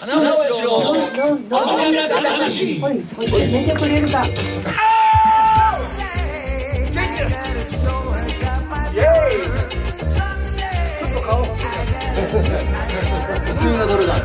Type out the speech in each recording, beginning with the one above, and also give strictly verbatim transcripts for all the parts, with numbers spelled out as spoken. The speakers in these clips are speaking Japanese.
花輪しろ音楽話。 おい、これ寝てくれるか。 君がどれだ。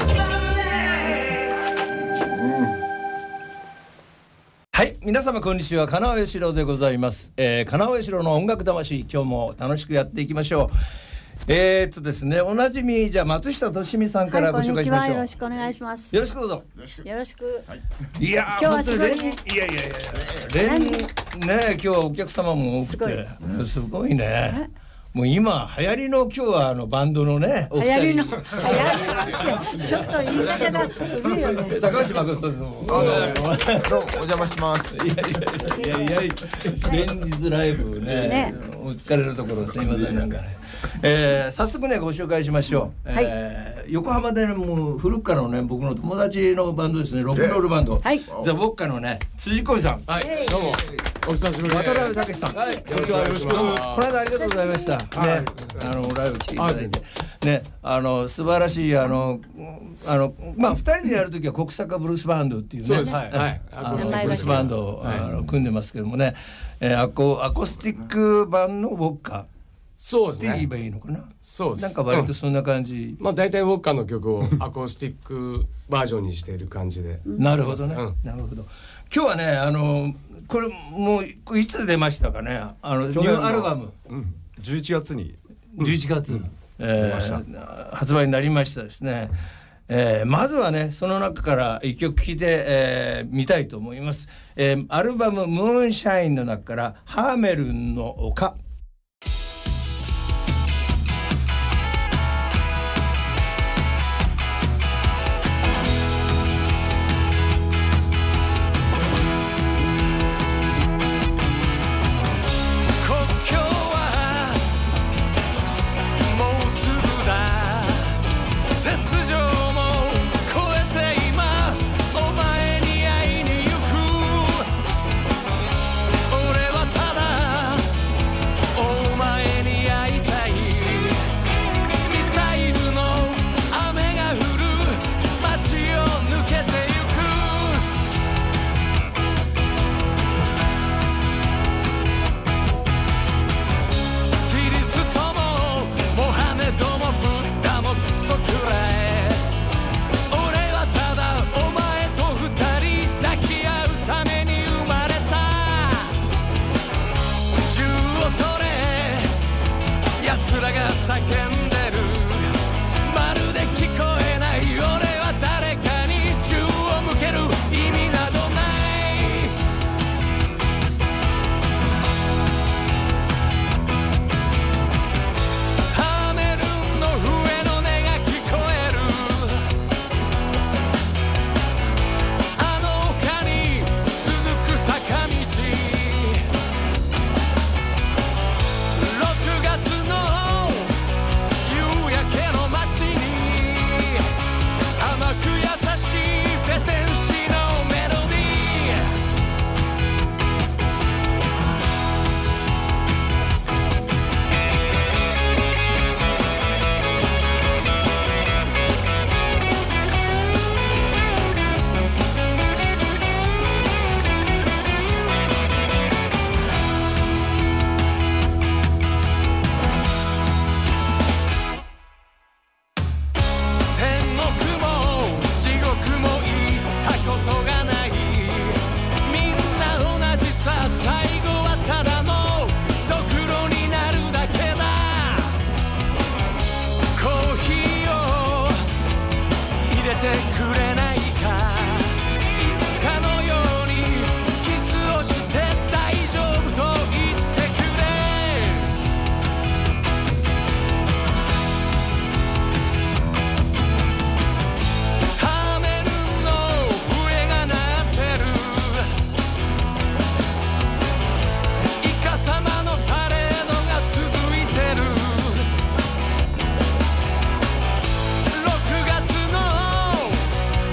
はい、皆様こんにちは。金尾義郎でございます。えー、金尾義郎の音楽魂、今日も楽しくやっていきましょう。えー、っとですね、おなじみじゃあ松下俊美さんからご紹介しましょう。 はい、こんにちは。よろしくお願いします。 よろしくどうぞ。 よろしく。はい、 いやー、 今日はすごいね。 いやいやいや、連ね今日はお客様も多くてすごいね。もう今流行りの今日はあのバンドのね、 流行りの流行りのちょっと言い方が古いよね。 高橋誠さんのどうもお邪魔します。 いやいやいやいや連日ライブね、お疲れのところすいませんなんかね。えー、早速ねご紹介しましょう、はい、えー、横浜で、ね、もう古くからのね僕の友達のバンドですね、ロックンロールバンド、はい、ザ・ウォッカのね辻浩さん、 はい、どうもお久しぶりです。 渡辺武さん、はい、こんにちは、よろしく。この間ありがとうございました、はい、ね、あのライブ来ていただいてね、あの素晴らしいあのあのまあふたりでやるときは国坂ブルースバンドっていうね、 そうです、はい、はい、 あのブルースバンドを、はい、あの組んでますけどもね、えー、アコアコースティック版のウォッカ、 そうですね。って言えばいいのかな。 そうです。 なんか割とそんな感じ。 うん、まあ大体ウォッカの曲をアコースティックバージョンにしている感じで。 なるほどね、うん。なるほど。今日はね、あのこれもういつ出ましたかね。あのニューアルバム。 うん、じゅういちがつに。 じゅういちがつ、うん、えー、発売になりましたですね。えー、まずはねその中から一曲聴いて、えー、みたいと思います。えー、アルバムムーンシャインの中からハーメルンの丘。 「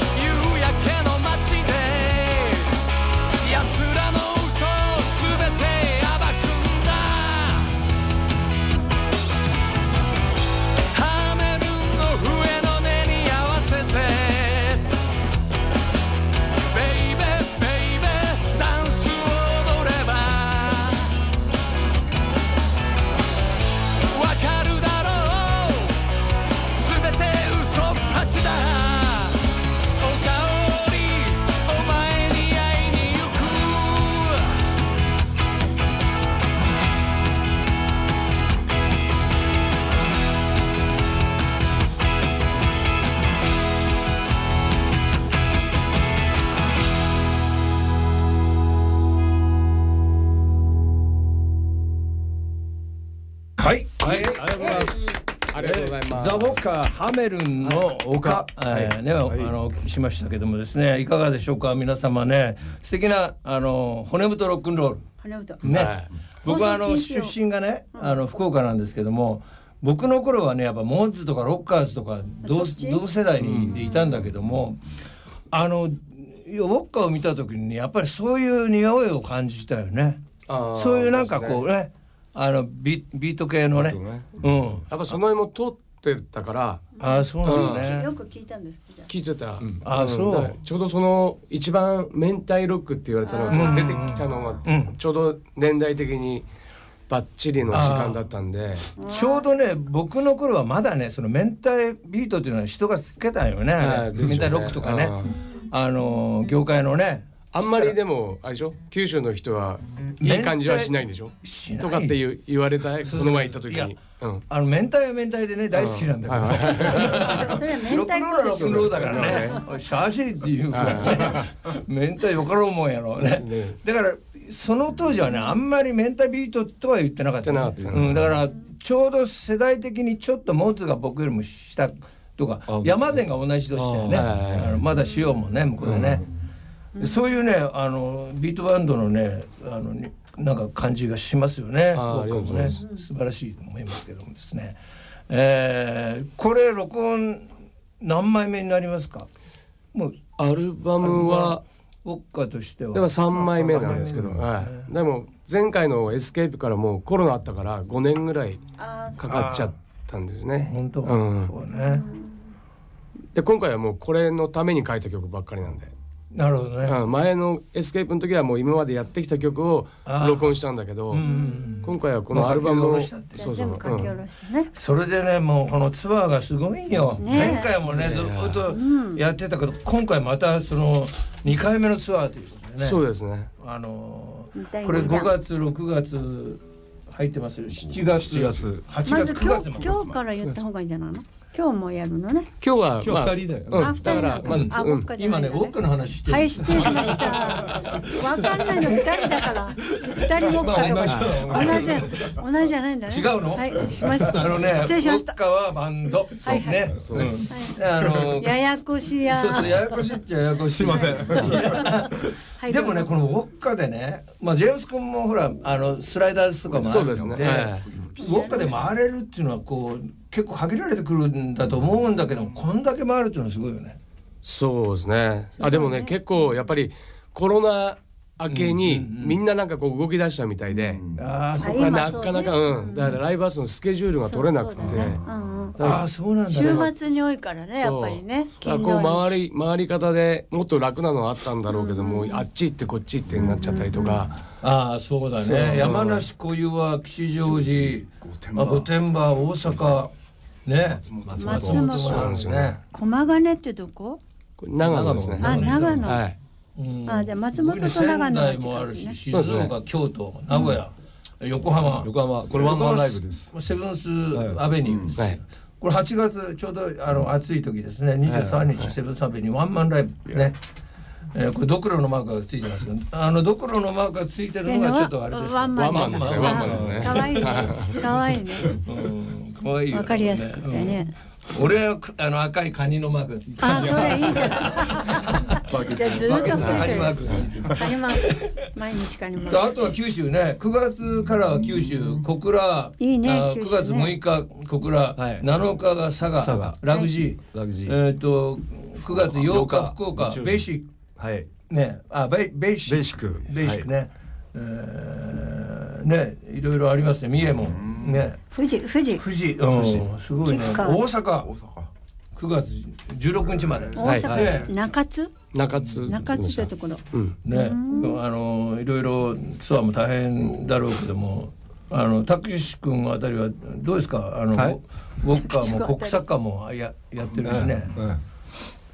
はい、ありがとうございます。 ありがとうございます。 ザ・ウォッカハメルンの丘、 はいえーね、 はい、 あのお聞きしましたけどもですね、いかがでしょうか皆様ね。素敵なあの骨太ロックンロール骨太ね、 はい、 僕はあの放送禁止出身がね、あの福岡なんですけども、僕の頃はねやっぱモッズとかロッカーズとか同同世代にいたんだけども、あのウォッカを見た時にやっぱりそういう匂いを感じたよね。 あーそういうなんかこうね、あの ビ, ビート系のね、 ねうん、 やっぱその辺も通ってたからああそうなんだね。 よく聞いたんですじゃあ聞いてた、うんあそうだからちょうどその一番明太ロックって言われたのがうん出てきたのがうんちょうど年代的にバッチリの時間だったんで、 ちょうどね僕の頃はまだねその明太ビートっていうのは人がつけたんよね、 はい明太ロックとかね、あの業界のねあんまりでもあれでしょ、九州の人はいい感じはしないんでしょしないとかって言う言われたこの前行った時いやに、うんあの明太は明太でね大好きなんだけど、 あそれは明ロックンロールはロックンロールだからねシャーシーっていうかね明太よかろうもんやろねねだからその当時はねあんまり明太ビートとは言ってなかった、 言ってなかったうん、だからちょうど世代的にちょっとモッツが僕よりも下とかあ山善が同じ年だよねあはいあのまだ塩もね向こうでね、うん、そういうねあのビートバンドのねあのなんか感じがしますよね。 あありがとうございますね素晴らしいと思いますけどもですね、えー、これ録音何枚目になりますか？もうアルバムはウォッカとしてはでもさんまいめなんですけど、はい、でも前回のエスケープからもうコロナあったからごねんぐらいあかかっちゃったんですね。 本当、 うん、 そうね。 で今回はもうこれのために書いた曲ばっかりなんで、 なるほどね。 うん、前のエスケープの時はもう今までやってきた曲を録音したんだけど、 うんうんうん今回はこのアルバムをもう書き下ろしたってそうそう、 全部書き下ろしてね、 それでねもうこのツアーがすごいよ、 ね前回もねずっとやってたけど、今回またそのにかいめのツアーということでね、 そうですね。 あのにだいこれにだんごがつろくがつ入ってますよ。しちがつしちがつはちまずがつくがつも今日今日から言った方がいいんじゃないの？今日もやるのね。 今日は今日二人だよねまあうん、 あ、二人だからまあ、 なんかあ、 うん僕じゃないんだ今ねウォッカの話してる、 はい、失礼しました。わかんないの二人だから。二人もっかとまあか。同じ同じじゃないんだね。 違うのはい、しました。 あのね失礼しました。 ウォッカはバンドそうはいはいね、 そうですうん、あのややこしや。 そうそうややこしいっちゃややこしい。すいません。 はいでもねこのウォッカでね、まあジェームス君もほらあのスライダーズとかもあるので、 そうですね。はいウォッカで回れるっていうのはこう結構限られてくるんだと思うんだけども、こんだけ回るっていうのはすごいよね。 そうですね。あでもね結構やっぱりコロナ明けにみんななんかこう動き出したみたいで、 ああそう今なかなかそうねうんだからライブハウスのスケジュールが取れなくて、 そうそうだねうんうんああそうなんだね。 週末に多いからね、やっぱりね。 そうだからこう回り回り方でもっと楽なのはあったんだろうけども、あっち行ってこっち行ってになっちゃったりとか、 ああそうだそうね。山梨小湯は吉祥寺、まあ御殿場、大阪ね。 松松本本なんですね。 駒ヶ根ってどこ？ これ長野ですね。 あ、長野。 はい。 うんあ、で松本と長野仙は台もあるし、 近くね。 静岡、京都、名古屋、横浜、 横浜これワンマンライブです。 セブンスアベニューです、 はい。 これはちがつちょうどあの暑い時ですね。にじゅうさんにちセブンスアベニューワンマンライブね。えー、これドクロのマークがついてますけど、あのドクロのマークがついてるのがちょっとあれですワンマンワンマンですねワンマンですね可愛いね。可愛いね。 うん、可愛いよね。 わかりやすくてね。 うん、俺はあの赤いカニのマークがついてる。 あ、それいいんじゃない。じゃあずっとついてカニマークがついてる。 る。カニマーク。毎日カニマーあとは九州ね、くがつからは九州、小倉、 いいねあ九州ねくがつむいか小倉、 はいなのかが佐賀、 佐賀ラグジー、 ラグジーえっ、とくがつようかようか福岡、 日曜日ベーシッはいクね、あベイベーシックベーシックベーシックね、えーねいろいろありますね。三重もね、 富士富士富士、うん、すごいね。 吉川大阪大阪くがつじゅうろくにちまで。 大はい阪中津中津中津ってところ。 うん。 ね、あのいろいろツアーも大変だろうけども、あのたけし君あたりはどうですか？あの、 はいウォッカーも国サッカーもややってるしね。 うん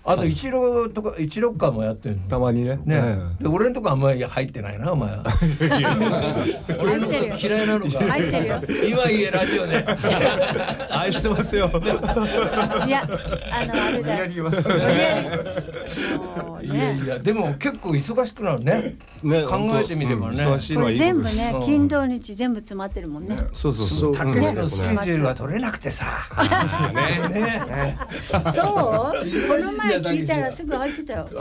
あと一郎とか一郎かもやってるたまにね。 ね、で俺のとこあんまり入ってないなお前は。俺のこと嫌いなのか。 入ってるよ。 今言えラジオで。 愛してますよ。 いやあのあれだ。 言いますいやいやでも結構忙しくなるね。 ね考えてみればね。 忙しいこれのはいいことです。 全部ね金土日全部詰まってるもんね。 そうそうそう。 たけしのスケジュールが取れなくてさ。ね。 そう？この前聞いたらすぐ入ってたよ。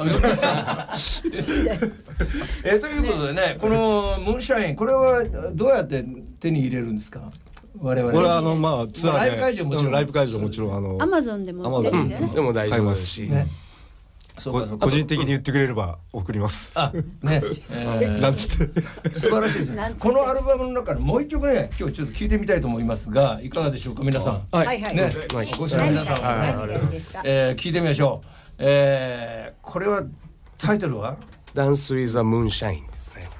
えということでね、このムーンシャインこれはどうやって手に入れるんですか？我々。 これはあのまあツアーでライブ会場もちろんライブ会場もちろんあのアマゾンでも売ってるんじゃない？ でも大丈夫ですし。 ね。そうかそうか。 個人的に言ってくれれば送ります。 あね。 なんつって素晴らしいですね。このアルバムの中のもう一曲ね、今日ちょっと聞いてみたいと思いますが、いかがでしょうか皆さん。 はいはい。 ね、ご視聴の皆さんもね、えー聞いてみましょう。えーこれはタイトルは Dance with a Moonshine ですね。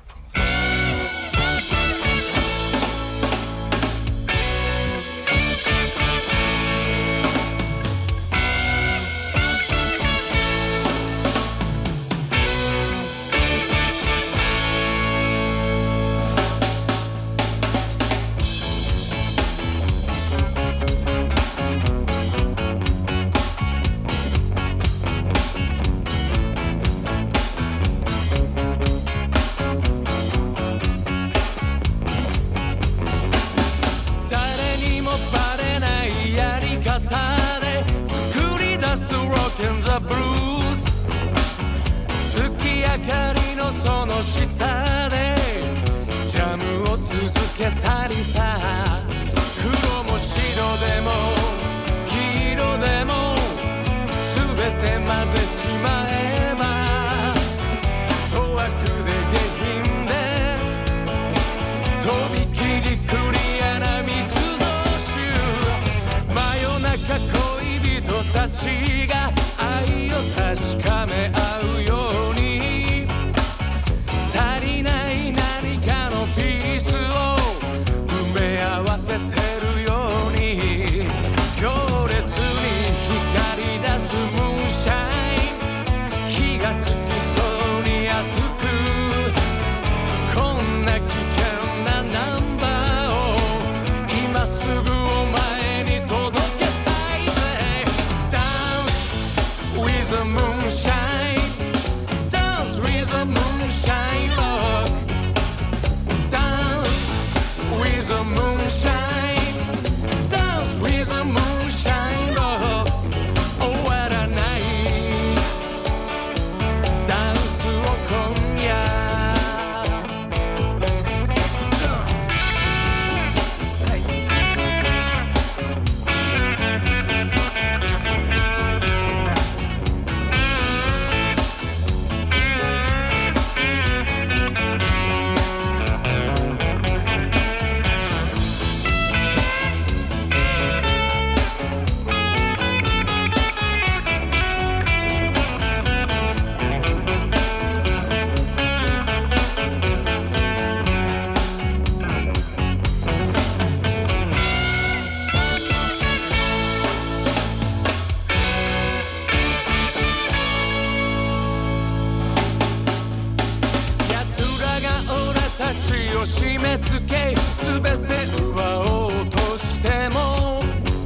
締め付け全て奪おうとしても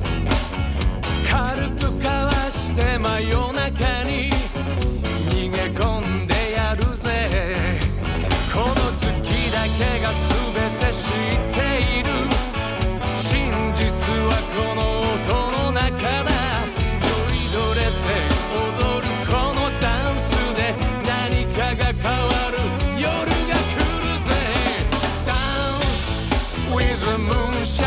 軽くかわして真夜中に逃げ込んでやるぜこの月だけが全て知っている真実はこの音の中だ酔いどれて踊るこのダンスで何かが変わる夜が来るぜWith the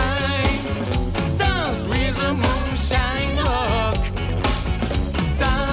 moonshine, dance with the moonshine rock. Dance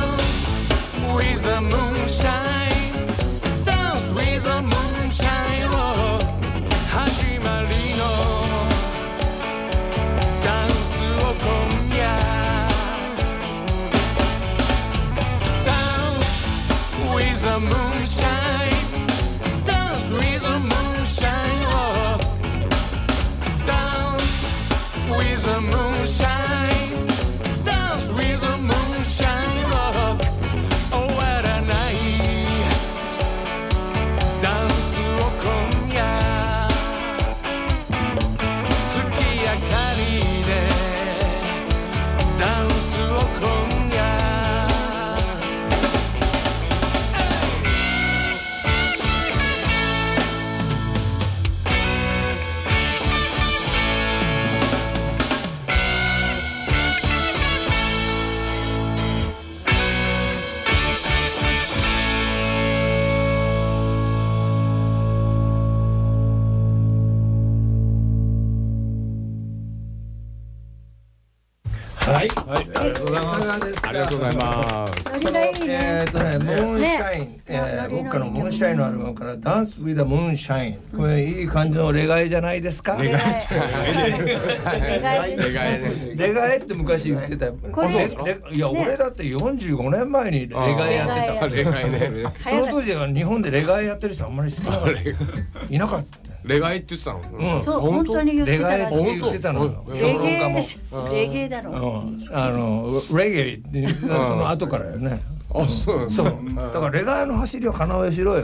はいはい、ありがとうございます。 ありがとうございますノリがいいね。 えーっとね、ムーンシャイン、 ねえー、 ノリのいい僕からのムーンシャインのアルバムからダンスウィザムーンシャイン、これいい感じのレガエじゃないですか。レガエレガエですね。 レガエって昔言ってたよ。 これレレいや、俺だってよんじゅうごねんまえにレガエやってた。 レガエねその当時は日本でレガエやってる人あんまり少なかったいなかった。 レガエって言ってたの、 うん、 そう本当に言ってレガエってたらしい。 言ってたのよ。 レ評論ゲ家も。 エレゲエだろ。 うんあのレゲエってその後からよね。 あ、そうそう。だからレガエの走りは要しろよ。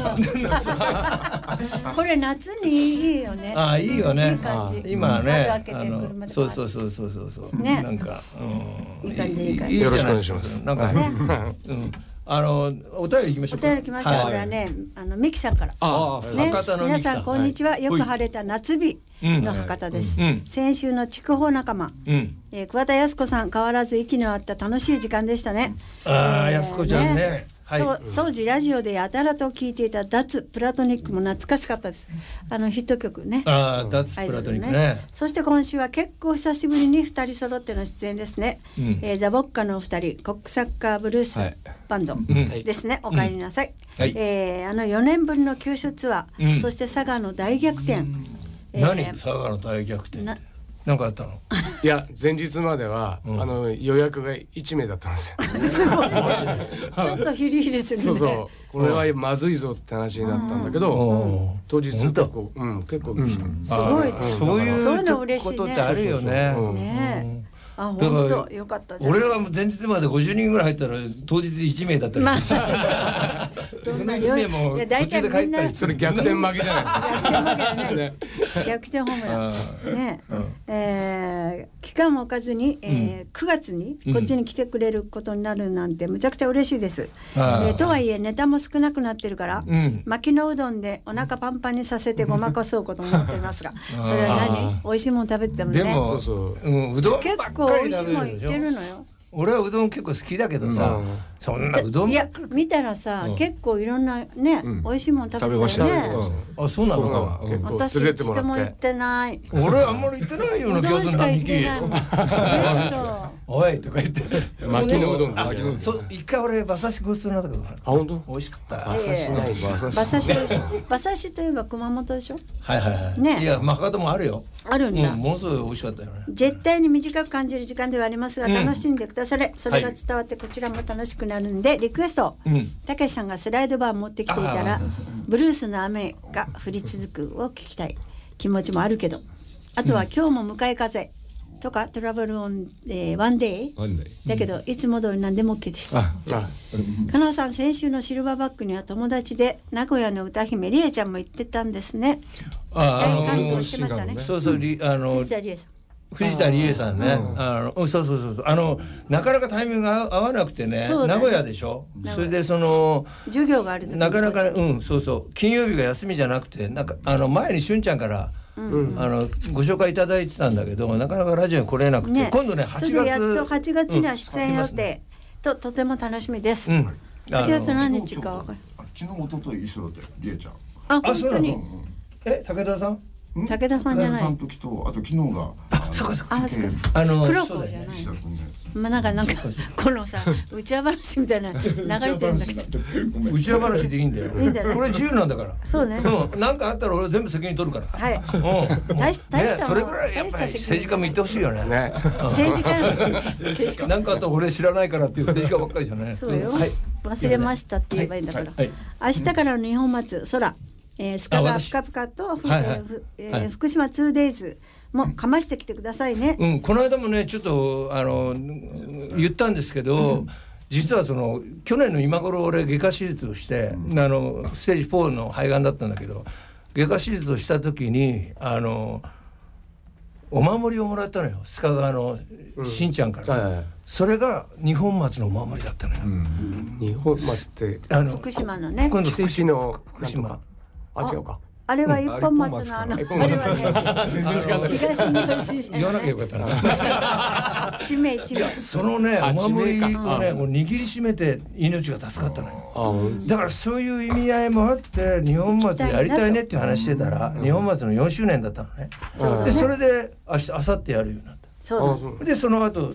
これ夏にいいよね。 ああいいよね。 いい感じ。 今ね、 窓開けてあの車でそうそうそうそうそうそう。 ねなんか、うん、 いい感じいい感じじゃなよろしくお願いですかしますなんか、 ねうん、あのお便り行きましょうか。 お便り来ました。これはね、あのミキさんから。 ああ、 ね、 博多のミ皆キさん。 さんこんにちは。よく晴れた夏日の博多です。 うん先週の筑豊仲間、 うん。 えー桑田靖子さん変わらず息の合った楽しい時間でしたね。 ああ、 えーやすこちゃんね。はい。 と当時ラジオでやたらと聞いていた脱プラトニックも懐かしかったです。あのヒット曲ね。 ああ、脱プラトニックね。 そして今週は結構久しぶりにふたり揃っての出演ですね。 うんえーザ・ボッカのお二人、コックサッカーブルースはいバンドんですね。お帰りなさい。 はいえーあのよねんぶりの九州ツアー、 うんそして佐賀の大逆転。えー何佐賀の大逆転。 ななんかあったの。 いや前日までは、 うんあの予約がいち名だったんですよすごい。ちょっとヒリヒリするね。 そうそうこれはまずいぞって話になったんだけど、 うん当日本当結構うん結構、 すごいです。 そういうそういうの嬉しいねことってあるよね。 そうそうそうねえ。あ、 だから本当よかったじゃん。 俺はもう前日までごじゅうにんぐらい入ったら当日いち名だったりましてあそのいち名もいや途中で帰ったりする。 それ逆転負けじゃないですか逆転負けだね。逆転ホームラン。ねうんえー期間も置かずに、えーくがつにこっちに来てくれることになるなんてむちゃくちゃ嬉しいです。えあーーとはいえネタも少なくなってるから、 うん巻きのうどんでお腹パンパンにさせてごまかそうこと思っていますが、それは何？美味しいもの食べててもね。 でもそうそううんうどん結ばっかり構美味しい食べるでしょもん言ってるのよ。 俺はうどん結構好きだけどさ、 うんそんなうどんいやばっかり見たらさ、 うん結構いろんなね、 うん美味しいもの食べてた食べましたよね。 あそうなのかうん結構私連れても一度もらって行ってない。 俺あんまり行ってないようなう気がするどんしか行っなミキてないもん。ベスト。 おいとか言って巻きのうどんだあけどそう一回俺馬刺しごちそうになったけどあ本当美味しかった馬刺しないし馬刺し、馬刺しといえば熊本でしょ。 はいはいはい、 ねいやまあ博多もあるよ、 あるんだ。 うん、ものすごい美味しかったよね。 絶対に短く感じる時間ではありますが、 うん楽しんでくだされ。それが伝わってこちらも楽しくなるんで、リクエスト。 うんたけしさんがスライドバー持ってきていたら、ブルースの雨が降り続くを聞きたい気持ちもあるけど、あとは今日も向かい風とかトラブルオン、えー、ワンデイワンデイだけど、いつも通り何でも OK です。 ああ加納さん、先週のシルバーバックには友達で名古屋の歌姫りえちゃんも行ってたんですね。 ああの大感動してましたね。 そうそうりあの藤田理恵さん。 藤田理恵さんね、あのうんそうそうそうそうあのなかなかタイミングが合わなくてねそうだね名古屋でしょ。 古屋それでその授業がある時になかなかうんそうそう金曜日が休みじゃなくてなんかあの前にしゅんちゃんから、 うんあのご紹介いただいてたんだけどなかなかラジオに来れなくて、 ね、 今度ねはちがつそれでやっとはちがつには出演予定、 うん来ますねととても楽しみです。 うんはちがつ何日かわかる。 あ昨日一昨日一緒だったよりえちゃんあ、 あそうなの本当にえ武田さん武田さんじゃない武田さん時とあと昨日があそうかそうあ、そうか。 あの黒そうだよね子じゃない。 石田君のやまあなんかなんかこのさ内輪話みたいな流れてるんだけど。 つごめん内輪話でいいんだよいいんだよこれ自由なんだからそうね。 うん、なんかあったら俺全部責任取るから。 はい。 うん、 大し大したね、それぐらいやっぱり政治家も言ってほしいよね。 ね政治家政治家なんかあったら俺知らないからっていう政治家ばっかりじゃない。 そうよ。 はい。 忘れましたって言えばいいんだから。 はい。 明日からの日本松空、えー、スカあ私がふかふかと、ふはいはいえーふえーはい福島 ツーデイズ もかましてきてくださいね。 うん、この間もねちょっとあの言ったんですけど、実はその去年の今頃俺外科手術をして、あのステージフォーの肺がんだったんだけど、外科手術をした時にあのお守りをもらったのよ、須賀川のしんちゃんから、 はいはいはいそれが二本松のお守りだったのよ。 日本松ってあの福島のね。 今度奇跡の福島あ違うかあれは一本松のあの、あれ一本松はね、 全然違う東日本新鮮言わなきゃよかったな。 地名地名。 そのねあお守りを地名かねもう握りしめて命が助かったのよ。 あ本だからそういう意味合いもあって日本松やりたいねっていう話してたら日本松のよんしゅうねんだったのね。 当でそれで明日明後日やるようになっそうなんです。 た。でその後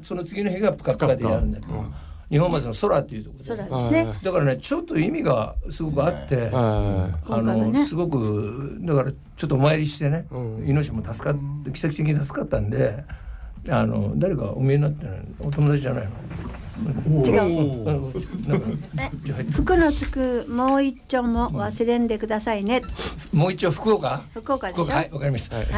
その次の日がプカプカでやるんだけど、二本松の空っていうところで、 空ですね。 だからねちょっと意味がすごくあって、あのすごくだからちょっとお参りしてね、命も助かって奇跡的に助かったんで、あの誰かお見えになってないお友達じゃないの？ 違う。福のつくもう一丁も忘れんでくださいね。 もう一丁福岡？ 福岡でしょ。 はい、わかりました。 はい。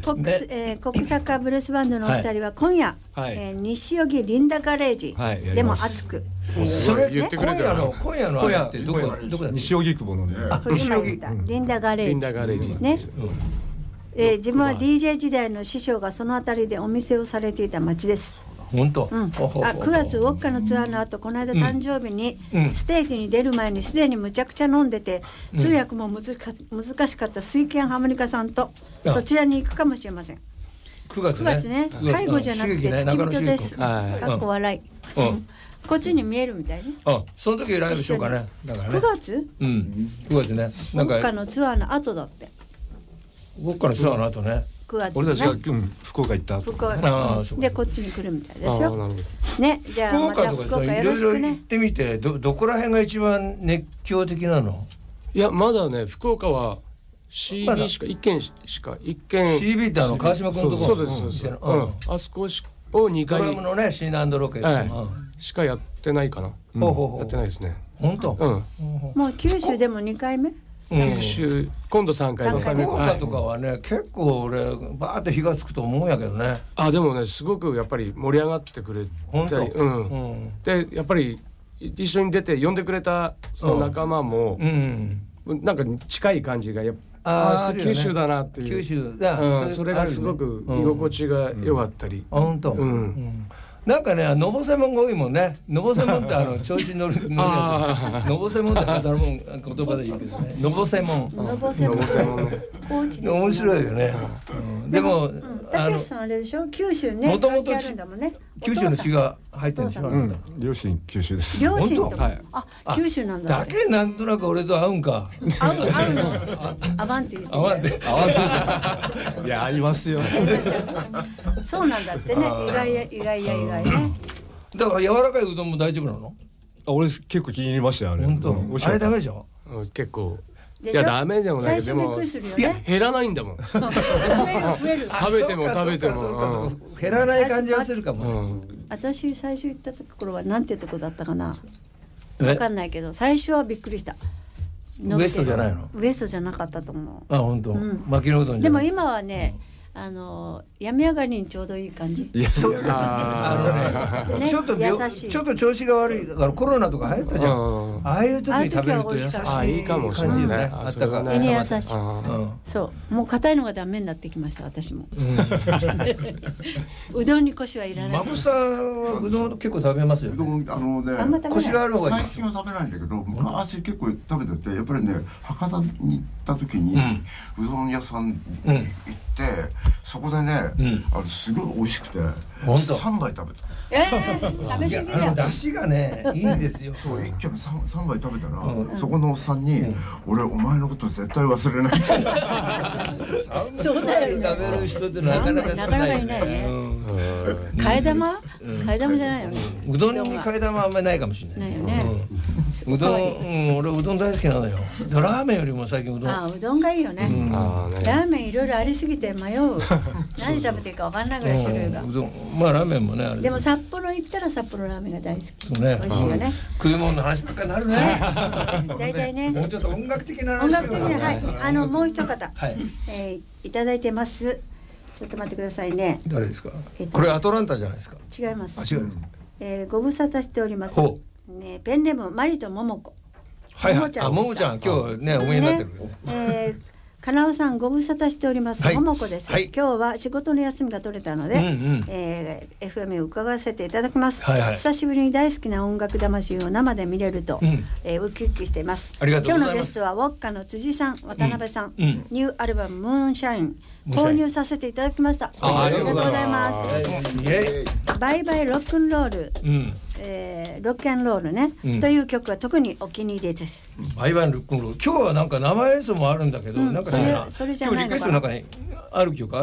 国えー国坂ブルースバンドのお二人は今夜、え西荻リンダガレージでも熱く。 それ言ってくれたの今夜のあれってどこどこだ？ 西荻窪のね。 西荻リンダガレージ。 リンダガレージね。えー、自分は ディージェー 時代の師匠がその辺りでお店をされていた町です。 本当、 うん、あくがつウォッカのツアーの後、この間誕生日に、うん、ステージに出る前にすでにむちゃくちゃ飲んでて、うん、通訳もむずか難しかった水拳ハーモニカさんとそちらに行くかもしれません。 くがつね、 くがつね、介護じゃなくて付き人です。かっこ笑い、うん、こっちに見えるみたいね。 あ、その時ライブしようかね。だからねくがつ？ うん、くがつね。 ウォッカのツアーの後だって。 ウォッカのツアーの後ね。 俺たちが福岡行った後、 福岡でこっちに来るみたいですよ。ね、じゃあまた福岡よろしくね。 行ってみて、どどこら辺が一番熱狂的なの？ いやまだね、福岡は シービー しか一軒しか一軒シービー ってあの川島君のとこそうですそうです。あそこをにかいドラムのねシーナンドロケしかやってないかな。やってないですね。 本当？ もう九州でもにかいめ？ 九州今度さんかいめ。 福岡とかはね結構俺バーって火がつくと思うんやけどね。 あでもねすごくやっぱり盛り上がってくれたり、うん、でやっぱり一緒に出て呼んでくれたその仲間も、うんうん、なんか近い感じがやっぱあ、ね、九州だなっていう九州だ、 うん、それがすごく居心地が良かったり、 うん、本当、うんうんなんかね、のぼせもんが多いもんね。のぼせもんってあの調子に乗るやつ。のぼせもんってあの言葉でいいけどね。のぼせもん。 のぼせもん。 面白いよね。でも、 たけしさんあれでしょ。九州ね。 もともと九州の血が入ってるでしょ。 両親九州です。 両親と。あ、九州なんだ。 だけなんとなく俺と合うんか。 合う合うの。アバンって言って。 合わんで。合わんで。いや合いますよ。 そうなんだってね。意外や意外や意外ね。 だから柔らかいうどんも大丈夫なの？ あ、俺結構気に入りましたよあれ。 本当。あれダメでしょ？ 結構。いやダメでもないけどでもいや減らないんだもん。食べても食べても減らない感じはするかも。 私最初行ったところはなんてとこだったかな。わかんないけど最初はびっくりした。 ウエストじゃないの？ ウエストじゃなかったと思う。あ本当。巻きのうどんじゃない。 でも今はね。あの病み上がりにちょうどいい感じ。 いやそうあのね、ちょっと優しいちょっと調子が悪いだからコロナとか流行ったじゃん。ああいう時に食べると優しい感じね。あったか胃に優しい。そうもう硬いのがダメになってきました私も。うどんにコシはいらない。 まぶさはうどん結構食べますよ。 うどんあのねコシがある方がいい。 最近は食べないんだけど昔結構食べててやっぱりね博多に行った時にうどん屋さん行って。そこでね、うん、あのすごい美味しくてさんばい食べた。 えー、食べ過ぎだよ。 出汁がねいいんですよ。 そう一挙に 3, 3杯食べたら、うん、そこのおっさんに、うん、俺お前のこと絶対忘れないってそうだよね。 食べる人ってなかなか少ないよね。 替え玉？替え玉じゃないよね。 うどんに替え玉あんまりないかもしれない。 ないよね。 うどん、うん、俺うどん大好きなのよ。ラーメンよりも最近うどん。 あ、うどんがいいよね。うん、ラーメンいろいろありすぎて迷う。何食べていいかわかんないぐらい種類が。 うどん、まあラーメンもねあれ。 でも札幌行ったら札幌ラーメンが大好き。 そうね。 美味しいよね。 食い物の話ばっかりなるね。 大体ね。 もうちょっと音楽的な話。 音楽的なはい。あのもう一方、はい、えー、いただいてます。ちょっと待ってくださいね。 誰ですか。えっと、これアトランタじゃないですか。 違います。 あ、違う。 えー、ご無沙汰しております。ね、ペンネームマリとモモコ。 はいはい。あ、ももちゃん今日ねお見えになってる。 えーかなおさんご無沙汰しております。ももこです、はい。今日は仕事の休みが取れたので、うんうん、えー、エフエム を伺わせていただきます、はいはい。久しぶりに大好きな音楽魂を生で見れると、うん、えー、ウキウキしています。 ありがとうございます。 今日のゲストはウォッカの辻さん、渡辺さん、うんうん、ニューアルバムムーンシャイン購入させていただきました。ありがとうございます。バイバイロックンロール、うん、えー、ロックンロールね、うん、という曲は特にお気に入りです。 バイバイロックンロール。今日はなんか生演奏もあるんだけど、うん、なんかね、それ、それじゃないのかな。今日リクエストの中にある曲ある？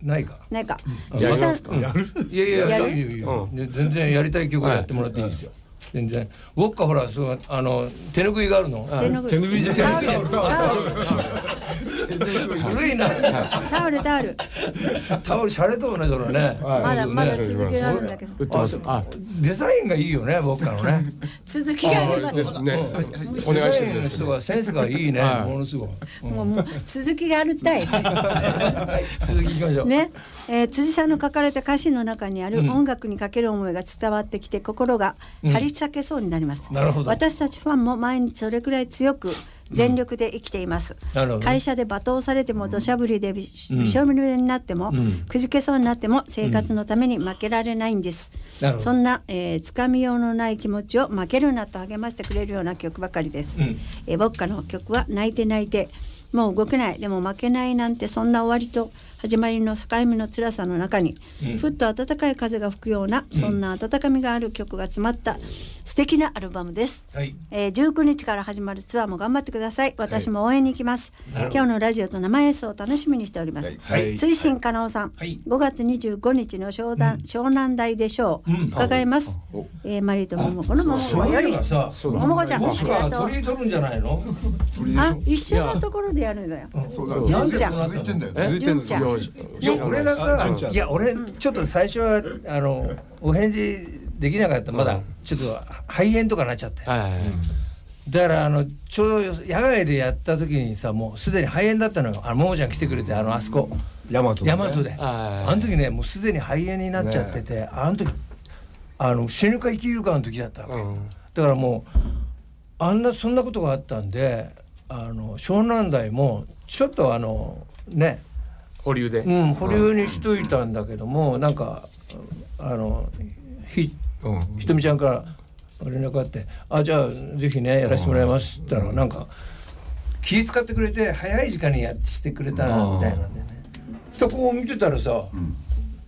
ないかないか。 じゃあやりますか。 やるいやいやいややるいやいや、全然やりたい曲やってもらっていいですよ。全然ウォッカほらそうあの手拭いがあるの。 手拭い手拭いじゃないタオルタオル古いな。 タオルタオルタオルシャレとねそれね。 まだまだ続きがあるんだけど売ってます。あ、 デザインがいいよねウォッカのね。 続きがあります。 ですね。おデザインの願いしてるんですけど。 人がセンスがいいねものすごい。 もうもう続きがあるたいはい続きいきましょう。 ね、えー、辻さんの書かれた歌詞の中にある音楽にかける思いが伝わってきて心が張り裂けそうになります、 うん、なるほど。 私たちファンも毎日それくらい強く全力で生きています、うん、なるほど。会社で罵倒されても土砂降りでびしょびれになっても、うん、くじけそうになっても生活のために負けられないんです、うん、そんな、えー、つかみようのない気持ちを負けるなと励ましてくれるような曲ばかりです、うん、えー、ウォッカの曲は泣いて泣いてもう動けないでも負けないなんてそんな終わりと始まりの境目の辛さの中に、うん、ふっと暖かい風が吹くような、うん、そんな温かみがある曲が詰まった素敵なアルバムです、はい、えー、じゅうくにちから始まるツアーも頑張ってください。私も応援に行きます、はい、今日のラジオと生演奏を楽しみにしております、はい、追伸加納さん、はい、ごがつにじゅうごにちの湘南、うん、湘南台でしょう、うん、伺います、えー、マリーとももこのももこよりももこちゃん僕は取り取るんじゃないの。 あ、一緒のところでやるんだよ。 なんでそうなってんだよ。 続いてんだよ。 いや俺がさ、いや俺ちょっと最初はあのお返事できなかった。まだちょっと肺炎とかなっちゃって、だからあのちょうど野外でやった時にさ、もうすでに肺炎だったのよ。あのももちゃん来てくれて、あのあそこ大和で、 大和であの時ね、もうすでに肺炎になっちゃってて、あの時あの死ぬか生きるかの時だったわけ、うん、だからもうあんなそんなことがあったんで、あの湘南台もちょっとあのね保留で、 うん、保留にしといたんだけども、なんかあのひ、うん、ひとみちゃんから連絡あって、あ、じゃあぜひねやらせてもらいますって言ったら、なんか気遣ってくれて早い時間にやってしてくれたみたいなんでね。とこう見てたらさ、うん、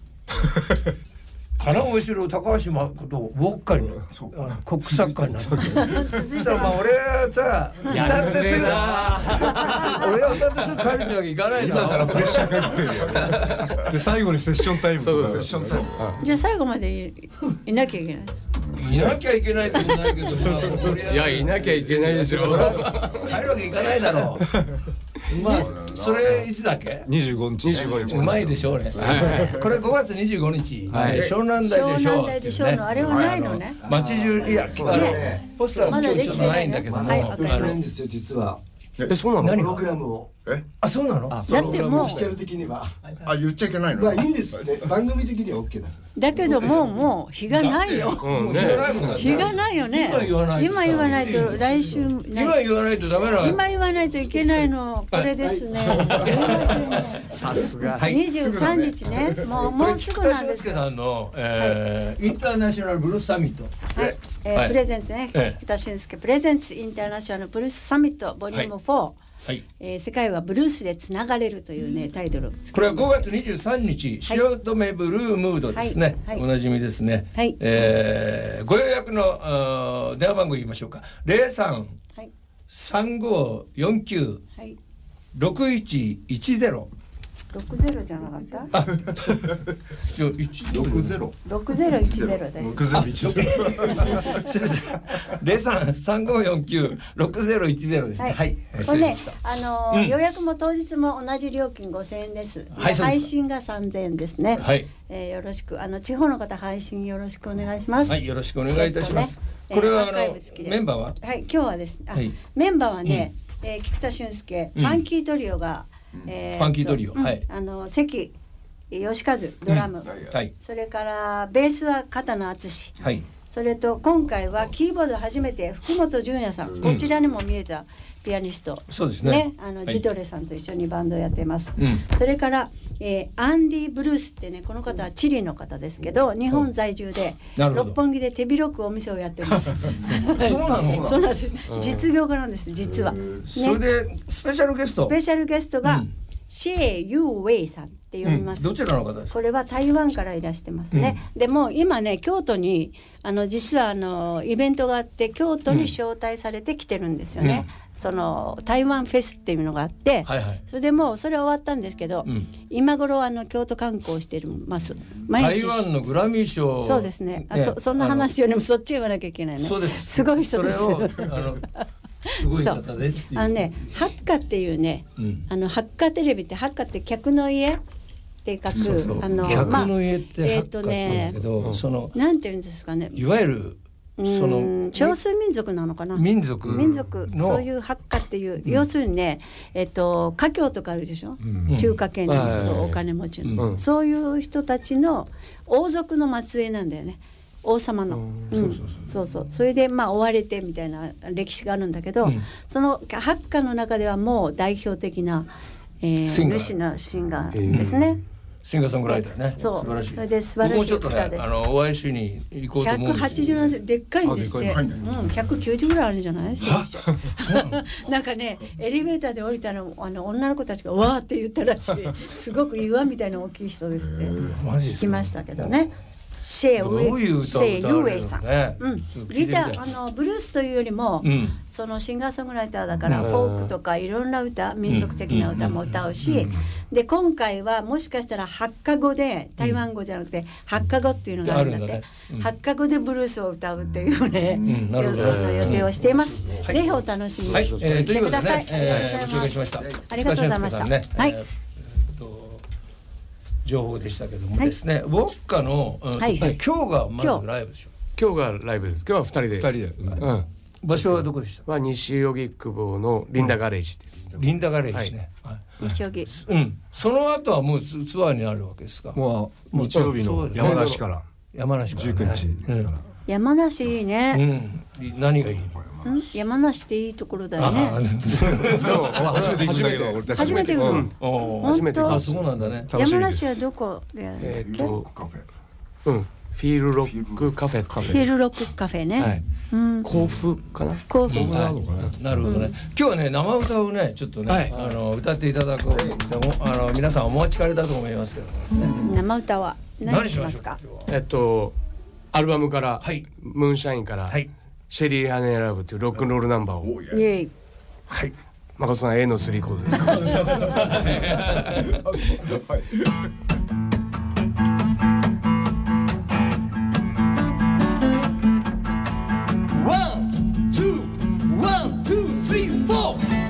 金尾後ろ高橋誠ウォッカにコックサッカーになってそしたらまあ俺はさ歌ってすぐ俺は歌ってすぐ帰るってわけいかないの。 今からプレッシャーかかってるよね。で最後にセッションタイム。 そうそうセッションタイム。 じゃあ最後まで い, いなきゃいけない。 いなきゃいけないってじゃないけど、まあ、 いやいなきゃいけないでしょ。帰るわけいかないだろう。まあそれいつだっけ？ にじゅうごにち。 にじゅうごにち。 うまいでしょうね。これごがつにじゅうごにち、湘南台でしょ。 湘南台でしょうのあれはないのね。 街中いやあのポスター今日ちょっとないんだけども、 ないんですよ実は。 え、そうなの？ プログラムを。 え？ あ、そうなの？ だってもうオフィシャル的には。 あ、言っちゃいけないの？ まあいいんですね。番組的には OK です。 だけどもうもう日がないよ。日がないよね。今言わない。今言わないと来週。今言わないとダメなの。 今言わないといけないのこれですね。 さすが。 にじゅうさんにちね。もうもうすぐなんです。 北俊介さんのインターナショナルブルースサミット。 はい。プレゼンツね。北俊介プレゼンツインターナショナルブルースサミットボリュームフォー。はい、えー、世界はブルースでつながれるというねタイトルをこれはごがつにじゅうさんにち、汐留ブルームードですね、はいはい、おなじみですね、はい、えー、ご予約の電話番号言いましょうか。ゼロさん さんごよんきゅう ろくいちいちゼロろくゼロじゃなかった？あ、 六ゼロ六ゼロ一ゼロです。 六ゼロ一ゼロ。 ゼロさん さんごよんきゅう ろくゼロいちゼロですね。はい。 これね、あの予約も当日も同じ料金ごせんえんです。配信がさんぜんえんですね。はい。よろしくあの地方の方配信よろしくお願いします。 はい、よろしくお願いいたします。これはあのメンバーは？ はい、今日はです。メンバーはね、菊田俊介、ファンキートリオがえー、ファンキートリオ、うん、はい、 あの関義和ドラム、うんはい、それからベースは片野敦、はい、それと今回はキーボード初めて福本純也さん、うん、こちらにも見えたピアニスト、 そうですね、 ね、あの、はい、ジドレさんと一緒にバンドをやってます、うん、それから、えー、アンディ・ブルースってね、この方はチリの方ですけど日本在住で、うん、六本木で手広くお店をやってますそうなの？ そうなんです、実業家なんです実は、ね、 それでスペシャルゲストスペシャルゲストが、うん、 シェイ・ユー・ウェイさんって読みます、 うん、どちらの方ですか？ これは台湾からいらしてますね、うん、でも今ね京都にあの実はあのイベントがあって京都に招待されて来てるんですよね、うん、その台湾フェスっていうのがあって、はいはい、それでもうそれは終わったんですけど、うん、今頃あの京都観光してます毎日台湾のグラミー賞。 そうですね、あ そ, そんな話よりもそっち言わなきゃいけないね。 そうです。 すごい人です。 それをあのすごい方ですっていう。 あのね、ハッカっていうね、うん、あのハッカテレビってハッカって客の家って書く、そうそうあの客の家ってハッカって言うんだけど、まあえーね、そのなんていうんですかね、 いわゆるその少数民族なのかな、 民族民族そういうハッカっていう、うん、要するにね、えっと華僑とかあるでしょ、うん、中華系の、うん、そうお金持ちの、うん、そういう人たちの王族の末裔なんだよね。王様の、うん、そうそうそう、そうそう、それでまあ追われてみたいな歴史があるんだけど、うん、そのハッカの中ではもう代表的な、えー、ルシナシンガーですね、えー、 シンガーソングライターね。 そう、 素晴らしい。 それで素晴らしい。 僕もちょっとね、あのお会いしに行こうと思うんですよ。 ひゃくはちじゅうななセンチでっかいんですって、うん、ひゃくきゅうじゅうぐらいあるんじゃない？なんかね、エレベーターで降りたらあの女の子たちがわーって言ったらしい。すごく岩みたいな大きい人ですって聞きましたけどね。シェイ・ユーエイさん、うん、ギターあのブルースというよりも、うん、そのシンガーソングライターだから、うん、フォークとかいろんな歌、民族的な歌も歌うし、うん、で今回はもしかしたらハッカ語で台湾語じゃなくて、うん、ハッカ語っていうのがあるんだって、ねうん、ハッカ語でブルースを歌うっていうね、うん、なるほど予定をしています、うん、ぜひお楽しみにしてください。 ご紹介しました。 ありがとうございました。ね、はい。 情報でしたけどもですね、はい、ウォッカの、うんはいはい、今日がまずライブでしょ。 今日がライブです。今日はふたりで。ふたりで。 うん。場所はどこでした？ は西荻窪のリンダガレージです。 うん、リンダガレージね。 はい、西荻。 うん。その後はもうツアーになるわけですか？ もう日曜日の山梨から。 山梨から、ね。 じゅうくにちから。うん山梨いいね、 うん、何がいい？ うん、山梨っていいところだよね。 初めて行くんだけど、俺たち初めて行く。うん、 初めて。あ、そうなんだね。 山梨はどこで？ えっとカフェ。うん。フィールロックカフェ。 フィールロックカフェね。はい。 うん。甲府かな？ 甲府なのかな。なるほどね。今日はね生歌をねちょっとねあの歌っていただくあの皆さんお待ちかねだと思いますけどね。 生歌は何しますか？ えっと。アルバムから、はい、ムーンシャインから、はい、シェリー・ハネー・ラブというロックンロールナンバーを、 イエイ、 はい、誠さん A のスリーコードです。ワン、ツー、ワン、ツー、スリー、フォー。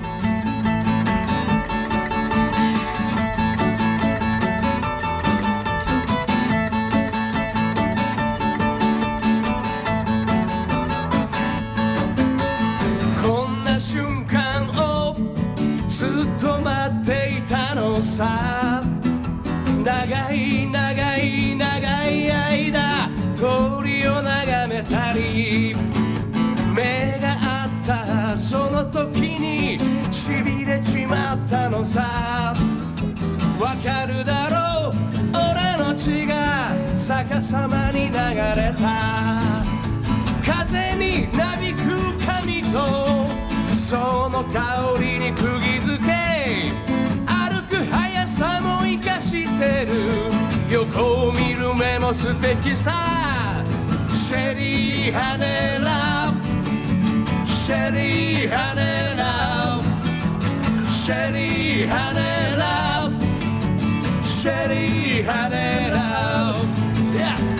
さ長い長い長い間鳥を眺めたり目が合ったその時にしびれちまったのさわかるだろう俺の血が逆さまに流れた風になびく髪とその香りに釘付け速さも生かしてる横を見る目も素敵さシェリー・ハネラシェリー・ハネラシェリー・ハネラシェリー・ハネラ Yes!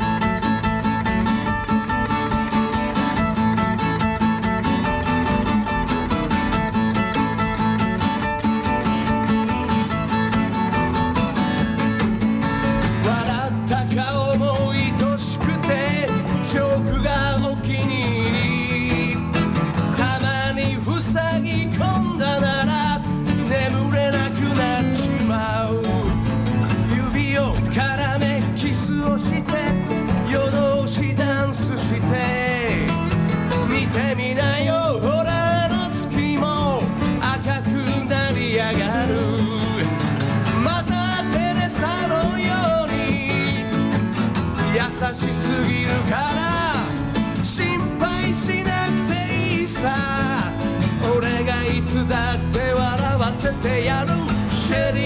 見てみなよほらあの月も赤くなりやがるマザー・テレサのように優しすぎるから心配しなくていいさ俺がいつだって笑わせてやるシェリ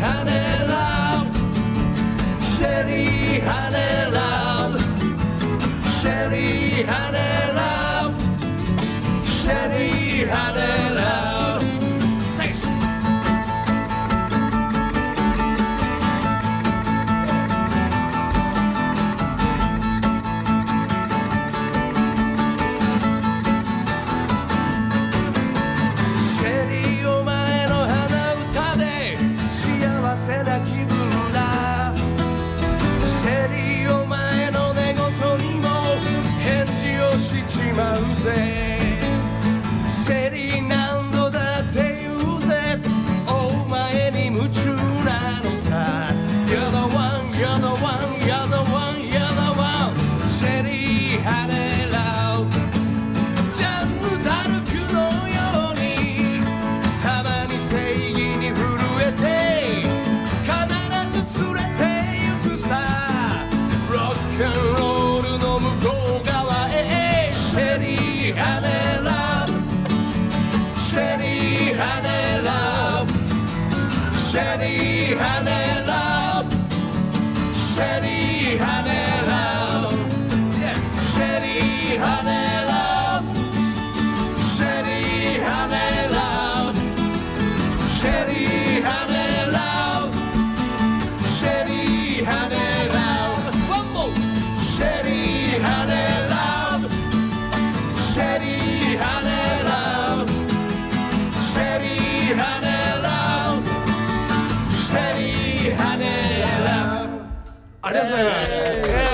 ハネラブシェリーハネラブシェリーハネラブシェリーハネラブ Thanks シェリーお前の鼻歌で幸せな気分だシェリーお前の寝言にも返事をしちまうぜシェリー何度だって言うぜお前に夢中なのさ You're the one, you're the one, you're the one, you're the one シェリーハネラブジャンヌ・ダルクのようにたまに正義に震えて必ず連れて行くさロックンロールの向こう側へシェリーハネラブシェリーハネラブシェリーハネラブシェリーハネラブシェリーハネラブシェリーハネラブシェリーハネラブシェリーハネラブ One more シェリーハネラブシェリーハネラブシェリーハネラブシェリーハネラブありがとうございます。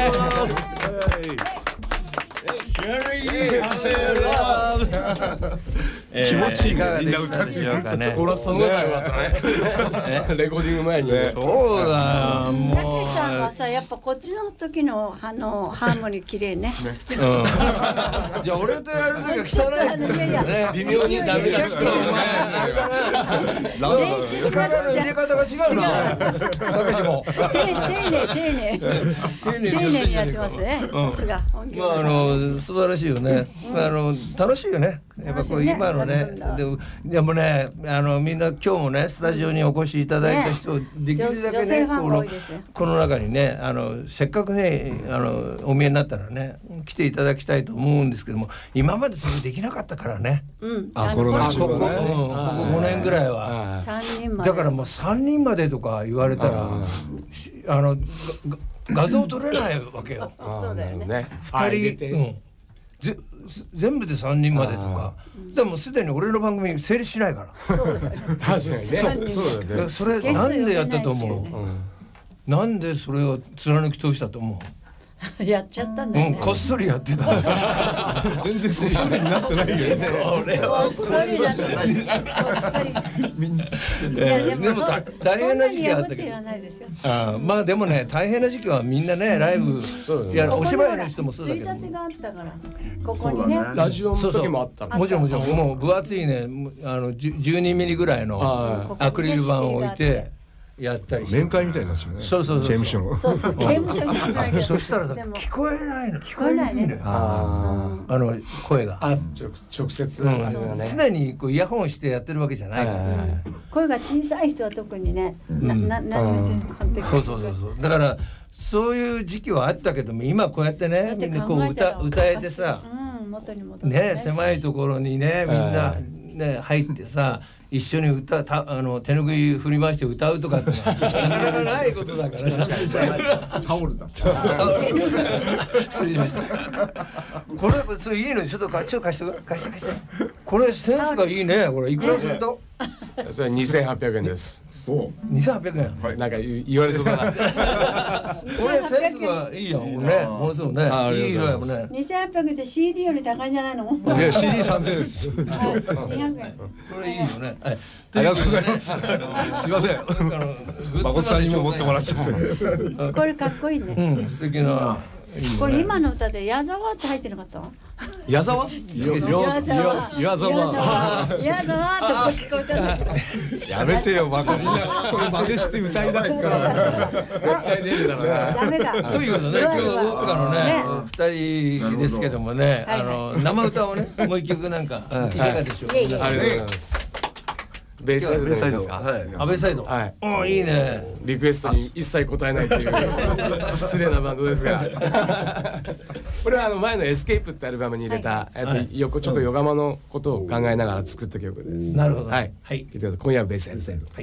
気持ちいいね。 みんな歌ってるかね。 コーラス頼めばよかったね。レコーディング前に。 そうだよもう。 たけしさんはさやっぱこっちの時のあのハーモニー綺麗ね。 じゃあ俺とやる時は汚いってね。 微妙にダメだし。 結構お前あれだな。 練習しな力のくちゃ入れ方が違うな。たけしも。 丁寧丁寧丁寧丁寧にやってますね。さすが音響。 まああの素晴らしいよね。あの楽しいよね。やっぱこう今のねでもでもねあのみんな今日もねスタジオにお越しいただいた人できるだけねこのこの中にねあのせっかくねあのお見えになったらね来ていただきたいと思うんですけども今までそれできなかったからね。 あコロナ中こここはね。 こごねんぐらいは。 三人まで。 だからもうさんにんまでとか言われたらあの画像撮れないわけよ。 そうだよね。 ふたりうんぜ全部でさんにんまでとか、でもすでに俺の番組成立しないから。 そうだよね。 確かにね。そうだね。 それなんでやったと思う？なんでそれを貫き通したと思う？ やっちゃったんだうん、 よね。 こっそりやってた。 全然そういう風になってないよ。 こっそりだった。こっそり。 みんな知ってる。 いやでもでもた大変な時期あったけどそんなに破ってはないですよ。 ああまあでもね大変な時期はみんなねライブやるお芝居の人もそうだけどついたてがあったからここにね。 ラジオの時もあったの。 もちろんもちろんもう分厚いねあのじゅうにミリぐらいのアクリル板を置いてやったりして面会みたいになっちゃうね。 そうそうそう刑務所の。 そうそう刑務所に行かないけど。 そしたらさでも聞こえないの聞ここえないねえにくいのよあの声があ直直接うんあれだね。 常にこうイヤホンしてやってるわけじゃないからさ声が小さい人は特にね。なな何日間的。 そうそうそうそうだからそういう時期はあったけども今こうやってねみんなこう歌歌えてさうん元に戻ってね狭いところにねみんなね入ってさ一緒に歌たあの手ぬぐい振り回して歌うとかってなかなかないことだからさタオルだ。 失礼しましたこれそれいいのちょっとかちょっと貸して貸して貸してこれセンスがいいねこれいくらするとそれにせんはっぴゃくえんです。 そう。 にせんはっぴゃくえんなんか言言われそうだな。 これセンスがいいよねものすごくねあありいいがとうございます色やもんねにせんはっぴゃくえんで シーディー より高いんじゃないの？ いや シーディーさんぜんえんです。 にひゃくえん。 これいいよねはいありがとうございます。すいません。誠さんにも持ってもらっちゃって。 これかっこいいね。 うん素敵なこれ今の歌で矢沢って入ってなかった？ 矢沢？ よよよ矢沢。 矢沢って聞こえたんだけど。 やめてよバカみんなそれ真似して歌い出すから。 絶対出るだろうな。 ダメだ。 ということで今日は僕らのね二人ですけどもねあの生歌をねもう一曲なんかいかがでしょうかいえいえ皆さんありがとうございます。 ベイサイドでサイドですか。 はいアベサイド。 はい。 おいいね。 リクエストに一切答えないという失礼なバンドですがこれはあの前の「エスケープ」ってアルバムに入れた、えっと横ちょっとヨガマのことを考えながら作った曲です。 なるほど。 はい。 はい。 聞いてください。今夜はベイサイド。 はい。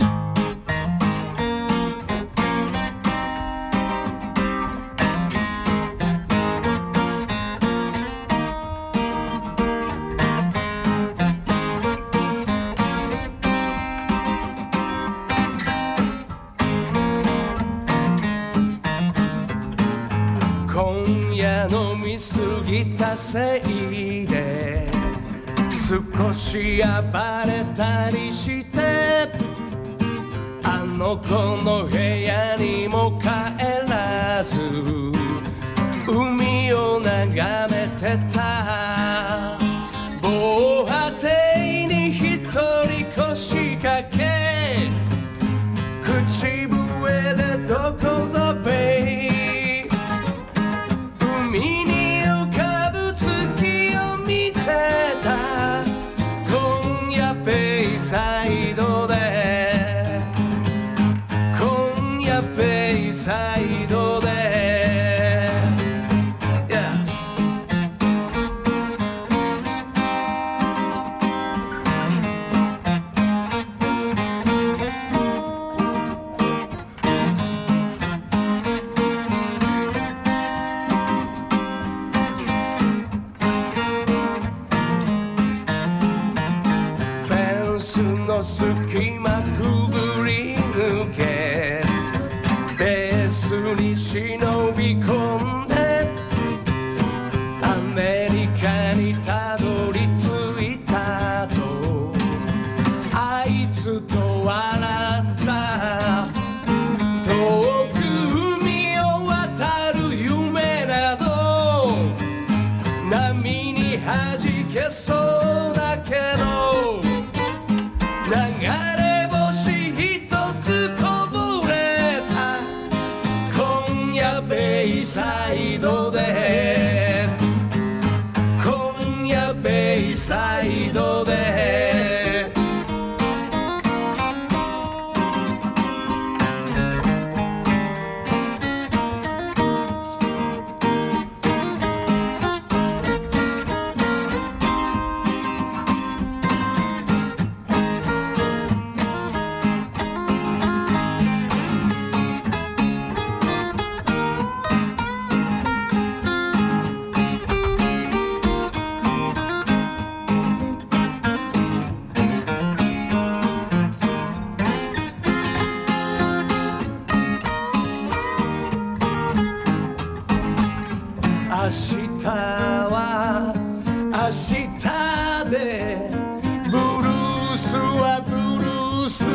今夜飲みすぎたせいで少し暴れたりしてあの子の部屋にも帰らず海を眺めてた防波堤に一人腰掛け口笛でどこぞベイ海に浮かぶ月を見てた今夜ベイサイドで今夜ベイサイドで、yeah.隙間くぐり抜けベースに忍び込んでアメリカにたどり着いたとあいつと笑った遠く海を渡る夢など波に弾けそうだけど流れ星一つこぼれた今夜ベイサイドで今夜ベイサイドで明日は明日でブルースはブルース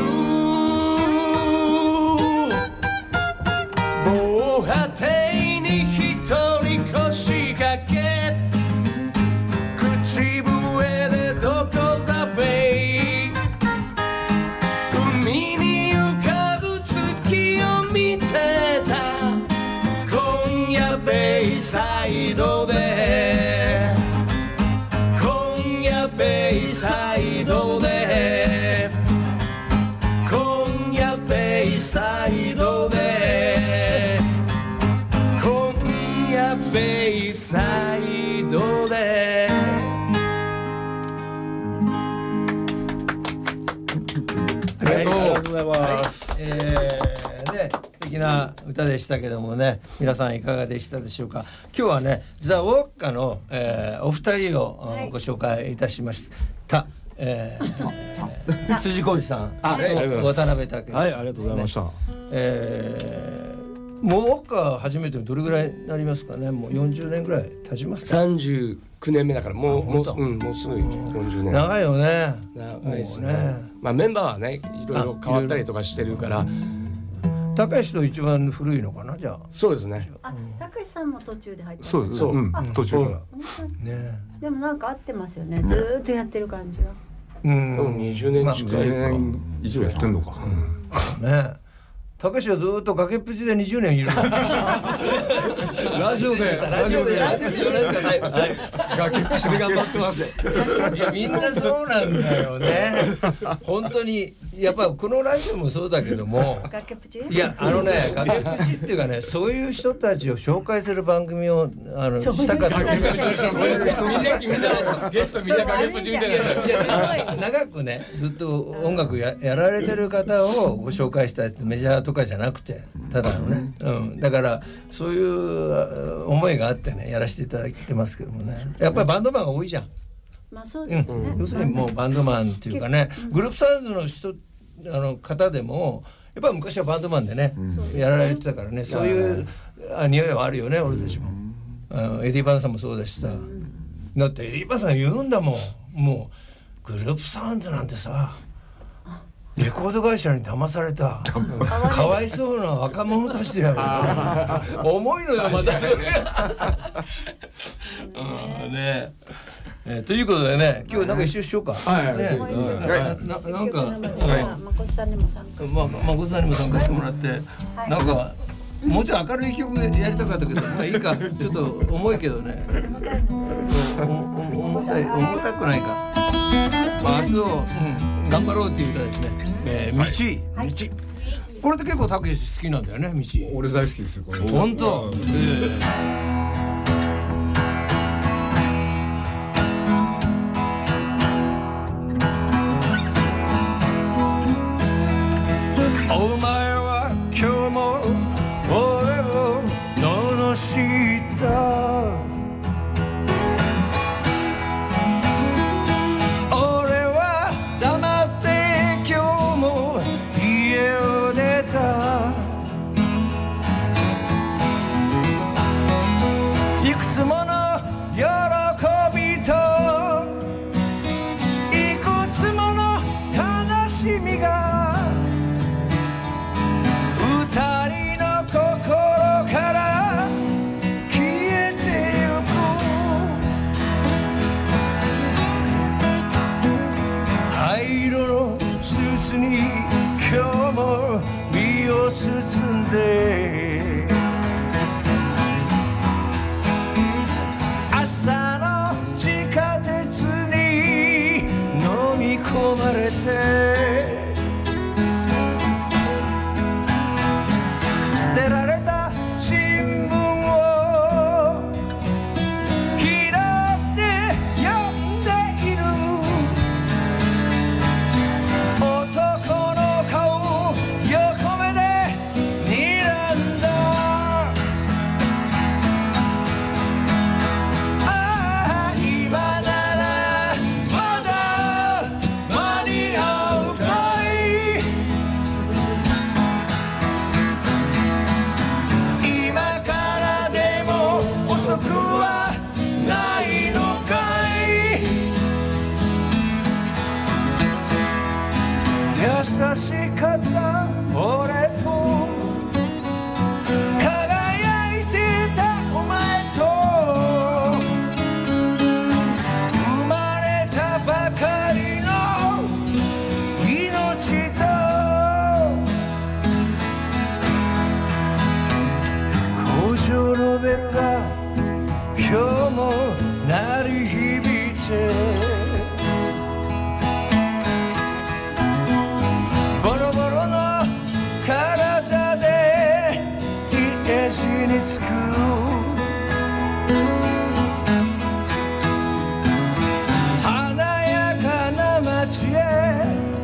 防波堤に一人腰掛け口笛でどこざベイ海に浮かぶ月を見てた今夜ベイサイドで今夜ベイサイドで今夜ベイサイドで今夜ベイサイドでありがとうございます。えー、ね素敵な歌でしたけどもね、皆さんいかがでしたでしょうか。今日はねザ・ウォッカの、えー、お二人を、はい、ご紹介いたしました。えー、辻浩二さん、 あ、 渡辺武さん、 はい、ありがとうございました。 えー、もうウォッカ初めてどれぐらいになりますかね。もうよんじゅうねんぐらい経ちますか。 さんじゅうきゅうねんめだからもうもう、うん、もうすぐよんじゅうねん。 長いよね。 長いですね。まあメンバーはねいろいろ変わったりとかしてるから。 高橋と一番古いのかなじゃあ。 そうですね。 あ、高橋さんも途中で入ってます。 そうです。そう、うん、途中から。 ね。 でもなんか合ってますよね。ずーっとやってる感じが。 うん。 にじゅうねん近いか。 にじゅうねん以上やってんのか。 ね。高橋はずっと崖っぷちでにじゅうねんいる。 ラジオでラジオでやらせてもらってください。はい。 崖っぷちで頑張ってます。 いやみんなそうなんだよね。本当にやっぱこのラジオもそうだけども。 崖っぷち？ いやあのね崖っぷちっていうかねそういう人たちを紹介する番組をあのしたかった。 ゲストみんな崖っぷちみたいな。 長くねずっと音楽ややられてる方をご紹介したいってメジャーとかじゃなくてただのね、うん、だからそういう思いがあってねやらせていただいてますけどもねやっぱりバンドマンが多いじゃん。 まあそうですね、 うん、要するにもうバンドマンっていうかね、うん、グループサウンズの人あの方でもやっぱり昔はバンドマンでね、うん、やられてたからねそういうあ匂いはあるよね俺たちも、うん、あのエディ・バンさんもそうだしさ、うん、だってエディ・バンさん言うんだもんもうグループサウンズなんてさレコード会社に騙されたかわいそうな若者たちだよ重いのよまたうんねえー、ということでね今日なんか一周しようかはい、ねはい、な, なんかまこさんにも参加ままこさんにも参加してもらって、はい、なんかもうちょい明るい曲やりたかったけどまあいいかちょっと重いけどねおお重たい重たくないか、まあ、明日を、うん頑張ろうっていう歌ですね。えー、道、はい、道。これって結構たけし好きなんだよね、道。 俺大好きですよ。これ。 本当。お前は今日も俺を罵った。包んで朝の地下鉄に飲み込まれて捨てられた新聞を拾って読んでいる男の顔横目で優しかった俺と輝いてたお前と生まれたばかりの命と工場のベルが今日も鳴り響いて体で家路につく華やかな街へ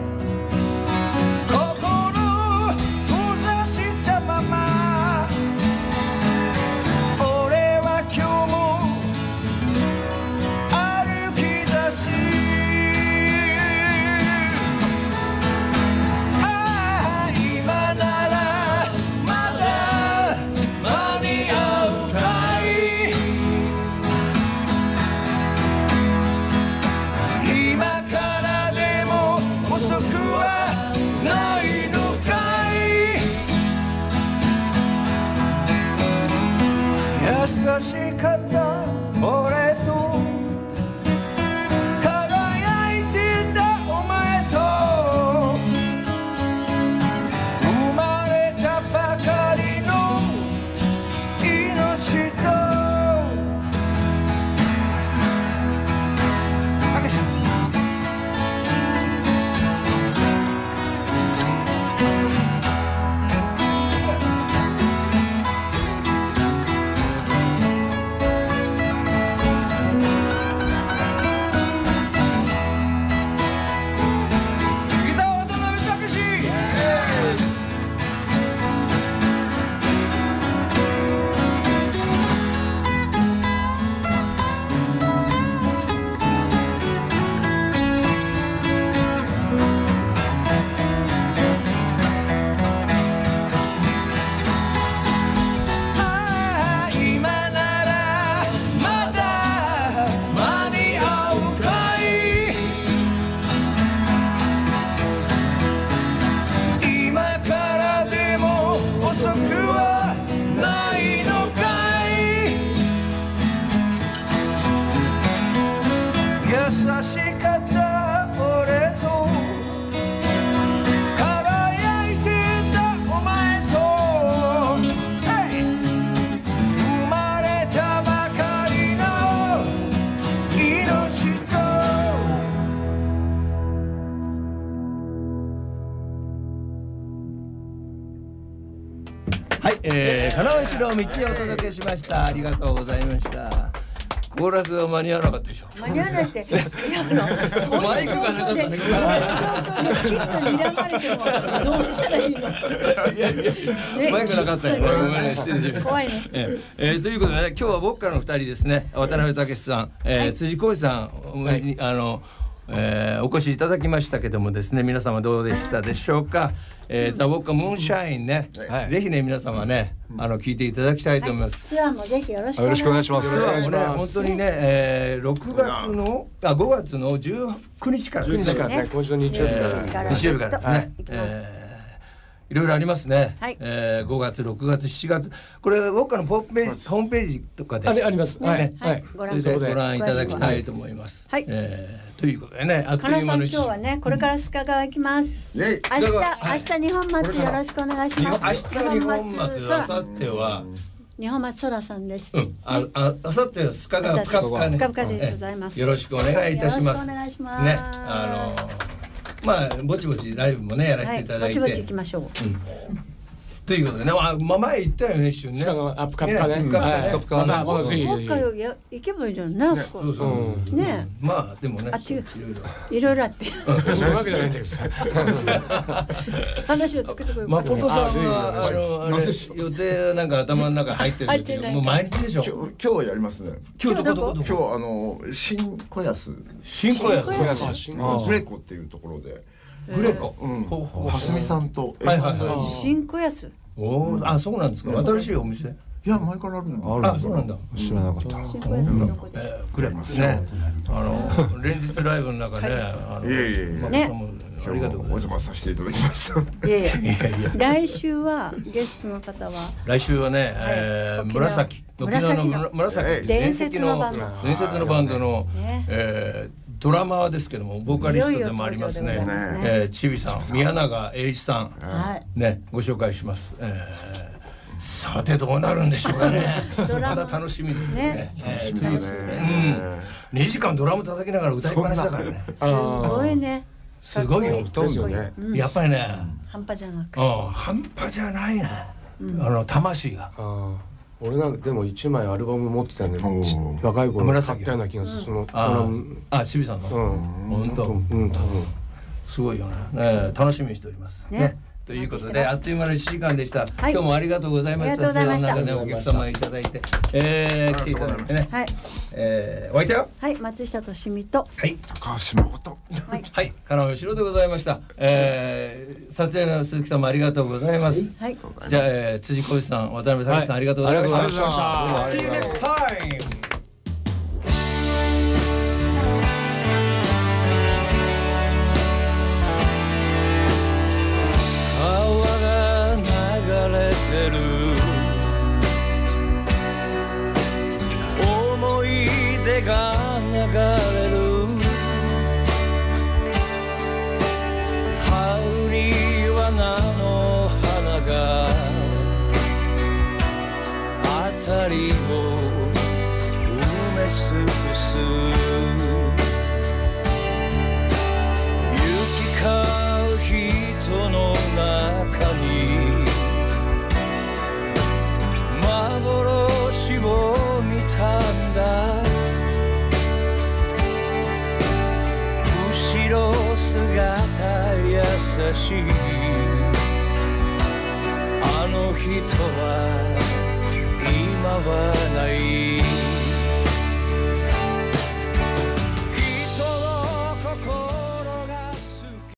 心閉ざしたまま俺は今日も歩き出しかった俺と輝いてたお前と、hey! 生まれたばかりの命と。はい、えー、金後ろ道をお届けしました。ありがとうございました。コーラスは間に合わなかったでしょ。 間に合わないって。いやあのマイクがなかったね。 こういう状況できっと睨まれてもどうしたらいいの。 いやいや、ね、マイクなかったよ。ごめんね、失礼しました。 怖いね。 えーえー、ということでね、今日は僕からのふたりですね。渡辺武さん、えーはい、辻浩二さん、はい、あの。えー、お越しいただきましたけどもですね、皆様どうでしたでしょうか。えー、ザ・ウォッカ・ムーンシャインね、はい、ぜひね皆様ね、あの聞いていただきたいと思います、 はい、ツアーもぜひよろしくお願いします。 ツアーもね本当にね、えー、ろくがつのあごがつのじゅうくにちからですね。 じゅうくにちからですね。今週の日曜日から、 えー、日曜日からね、はいえーいろいろありますね、はいえー、ごがつろくがつしちがつこれウォッカのホームページ、ホームページとかであ, あります、ねはいはい、 ご覧それでご覧いただきたいと思います、はいえー、ということでね、あっと金さんいう間の今日はねこれから須賀川行きます、うん、明日、明日日本松よろしくお願いします。 明日日本松、あさっては日本松空さんです、 うん、あああさっては須賀川ぷかぷかね、 ぷかぷかでございます。 よろしくお願いいたします。 よろしくお願いしますね、あのまあぼちぼちライブもねやらせていただいて、 はい、ぼちぼち行きましょう、うんということでね、あ、まあ、前言ったよね一瞬ね。 あ、ぷかぷかね。 ぷかぷかね。ぷかぷかね。 まあ、ぜひ。もう一回行けばいいじゃん。な、そこ。 そうそう。ね。まあ、でもね。 あっちが。いろいろあって。 そういうわけじゃないんだけどさ。 話を作ってこよう。 誠さんは、あの、あれ、予定なんか頭の中入ってるけど、もう毎日でしょ。 今日はやりますね。 今日どこどこどこ。 今日、あの、新小安。 新小安。 グレコっていうところで。 グレコ。 うん。蓮見さんと。 はいはいはい。 新小安。 おお、あ、そうなんですか。新しいお店。 いや、前からあるの。 あ、そうなんだ。 知らなかった。 グレコですね。あの連日ライブの中で、あの、 いえいえ。 ね。 ありがとうございます。お邪魔させていただきました。 いやいや。来週はゲストの方は。 来週はね、紫。沖縄の紫。 伝説のバンド。 伝説のバンドの。えードラマーですけどもボーカリストでもありますね。えー、ちびさん、宮永英一さん、はい、ねご紹介します。えー、さてどうなるんでしょうかね。まだ楽しみですね。楽しみですね。うん、にじかんドラム叩きながら歌いっぱなしだからね。 すごいね。 すごいよ。やっぱりね。 半端じゃなく。 うん、半端じゃないね。あの魂が。 俺なんかでも一枚アルバム持ってたよね。若い頃買ったような気がする。そのあ、ちびさんの。本当。うん、多分すごいよね。楽しみにしております。ね。ということであっという間のいちじかんでした。今日もありがとうございました。その中でお客様いただいて、え来ていただいてね。はい。えお相手は。 はい、松下としみと。 はい、高橋誠。 はい、はい、金尾城でございました。え撮影の鈴木さんもありがとうございます。はい。じゃあ辻浩二さん、渡辺隆さんありがとうございました。 ありがとうございました。 See you next time. 思い出が流れる羽には菜の花が辺りを埋め尽くす行き交う人の中に幻を見たんだ後ろ姿優しいあの人は